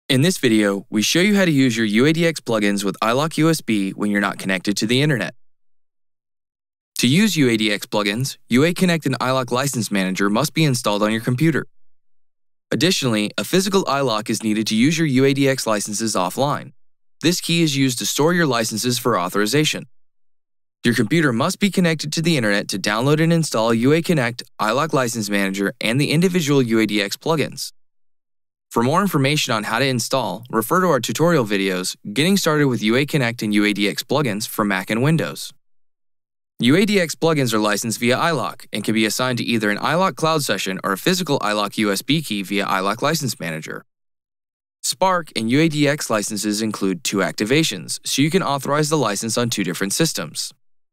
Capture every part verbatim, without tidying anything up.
In this video, we show you how to use your U A D X plugins with iLok U S B when you're not connected to the internet. To use U A D X plugins, U A Connect and iLok License Manager must be installed on your computer. Additionally, a physical iLok is needed to use your U A D X licenses offline. This key is used to store your licenses for authorization. Your computer must be connected to the internet to download and install U A Connect, iLok License Manager, and the individual U A D X plugins. For more information on how to install, refer to our tutorial videos, Getting Started with U A Connect and U A D X Plugins for Mac and Windows. U A D X plugins are licensed via iLok and can be assigned to either an iLok Cloud session or a physical iLok U S B key via iLok License Manager. Spark and U A D X licenses include two activations, so you can authorize the license on two different systems.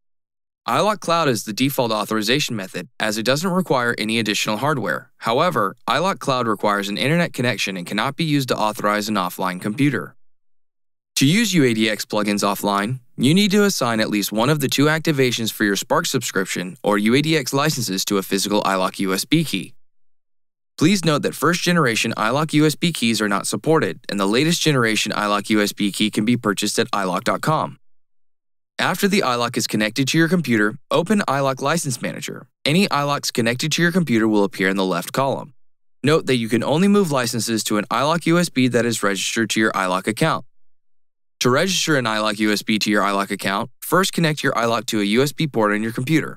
iLok Cloud is the default authorization method, as it doesn't require any additional hardware. However, iLok Cloud requires an internet connection and cannot be used to authorize an offline computer. To use U A D X plugins offline, you need to assign at least one of the two activations for your Spark subscription or U A D X licenses to a physical iLok U S B key. Please note that first-generation iLok U S B keys are not supported, and the latest generation iLok U S B key can be purchased at i lok dot com. After the iLok is connected to your computer, open iLok License Manager. Any iLoks connected to your computer will appear in the left column. Note that you can only move licenses to an iLok U S B that is registered to your iLok account. To register an iLok U S B to your iLok account, first connect your iLok to a U S B port on your computer.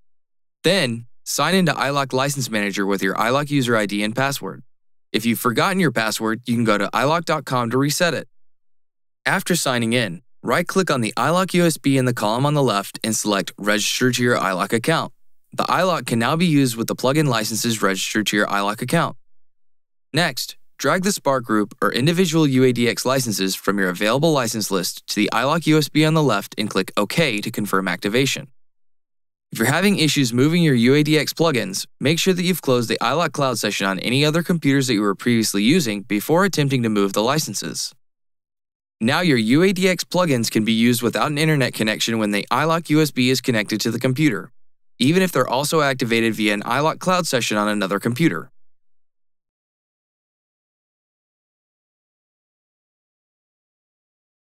Then, sign into iLok License Manager with your iLok user I D and password. If you've forgotten your password, you can go to i lok dot com to reset it. After signing in, right-click on the iLok U S B in the column on the left and select Register to your iLok account. The iLok can now be used with the plugin licenses registered to your iLok account. Next, drag the Spark group or individual U A D X licenses from your available license list to the iLok U S B on the left and click OK to confirm activation. If you're having issues moving your U A D X plugins, make sure that you've closed the iLok Cloud session on any other computers that you were previously using before attempting to move the licenses. Now your U A D X plugins can be used without an internet connection when the iLok U S B is connected to the computer, even if they're also activated via an iLok Cloud session on another computer.